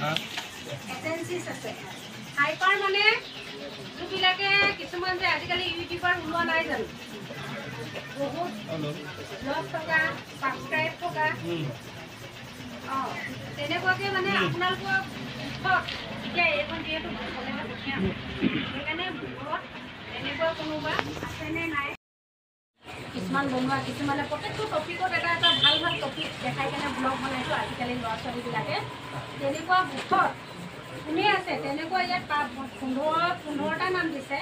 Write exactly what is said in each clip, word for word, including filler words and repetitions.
এটেনচিছ আছে হাইপাৰ মানে যোনবিলাকে কিছুমান যে আজিকালি ইউটিউবাৰ ওলোৱা নাই জানো বহুত দহ টকা ছাবস্ক্ৰাইব থকা অঁ তেনেকুৱাকৈ মানে আপোনালোকৰ এতিয়া এইখন যিহেতু সেইকাৰণে ঘৰত এনেকুৱা কোনোবা আছেনে নাই কিছুমান বনোৱা কিছুমানে প্ৰত্যেকটো টপিকত এটা এটা ভাল ভাল টপিক দেখাই কেনে ব্লগ বনাইছোঁ আজিকালি ল'ৰা ছোৱালীবিলাকে তেনেকুৱা বুকত কোনে আছে তেনেকুৱা ইয়াত পোন্ধৰ পোন্ধৰটা নাম দিছে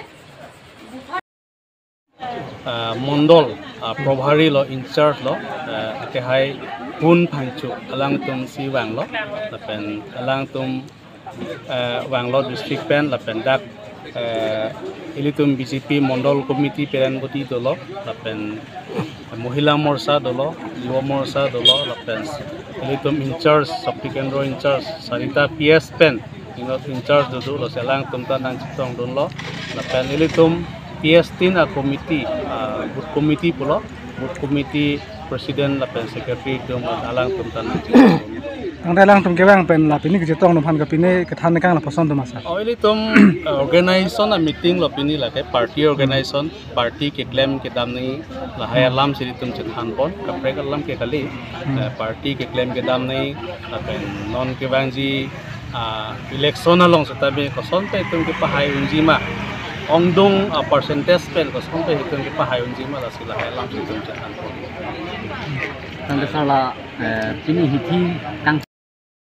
মণ্ডল প্ৰভাৰী ল ইনচাৰ্জ ল একেহাই গুণ ফাংচু আলাং তুম চি ৱাংল লাপেন আলাং তুম ৱাংল ডিষ্ট্ৰিক্ট পেন লাপেন ডাক ইলিতুম বিজেপি মণ্ডল কমিটি পেৰেনগতি দল লাপেন মহিলা মৰ্চা দল যুৱ মৰ্চা দল লাপেন ইলিতুম ইনচাৰ্জ শক্তি কেন্দ্ৰ ইনচাৰ্জ চাৰিটা পি এছ পেন ইনচাৰ্জ দুদু লছে আলাং তুমটা নাঞ্চিতং দল লাপেন ইলিতুম পি এছ টিন কমিটি বুথ কমিটি পুলো বুথ কমিটি প্ৰেচিডেণ্ট লাপেন সেক্ৰেটাৰী তুম আলাং তুমটা নাঞ্চিতং ang dalang tum kebang pen la pini ke tong phan ka pini ke than kang la pason tu masa oili tum organization a meeting lo pini la ke party organization party ke claim ke dam ni la hay alam siri tum chan pon ka prek alam ke kali party ke claim ke dam ni pen non ke bang ji election along sata be ko son pe tum ke pahai unji ma ongdong percentage pen ko son pe tum ke pahai unji ma la sila hay alam siri tum chan pon tang ke sala pini hiti kang